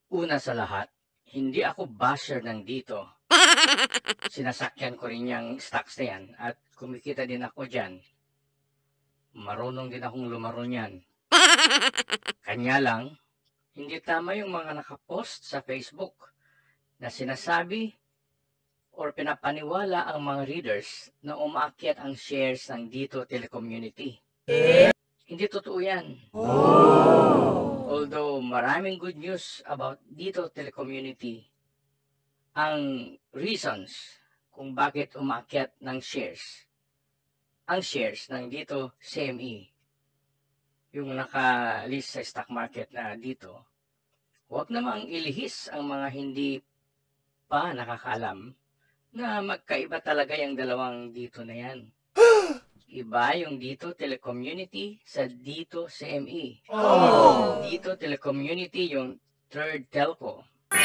Una sa lahat, hindi ako basher ng dito. Sinasakyan ko rin yung stocks na yan at kumikita din ako dyan. Marunong din akong lumaro niyan. Kanya lang, hindi tama yung mga nakapost sa Facebook na sinasabi or pinapaniwala ang mga readers na umaakyat ang shares ng Dito Telecommunity. Hindi totoo yan. Although maraming good news about Dito Telecommunity, ang reasons kung bakit umaakyat ng shares, ang shares ng Dito CME, yung naka-list sa stock market na dito, huwag namang ilihis ang mga hindi pa nakakaalam na magkaiba talaga yung dalawang dito na yan. Iba yung Dito Telecommunity sa Dito CME. Dito Telecommunity yung third telco.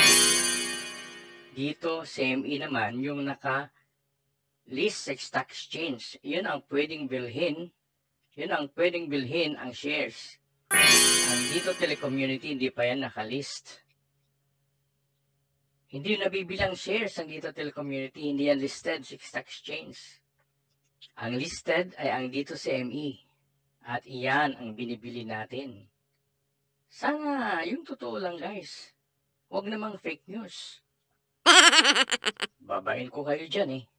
Dito CME naman yung naka-list sa stock exchange. Yun ang pwedeng bilhin ang shares. Ang Dito Telecommunity hindi pa yan naka-list. Hindi yung nabibilang shares ang Dito Telecommunity, hindi yan listed sa stock exchange. Ang listed ay ang Dito CME at iyan ang binibili natin. Sana yung totoo lang guys. Huwag namang fake news. Babain ko kayo dyan eh.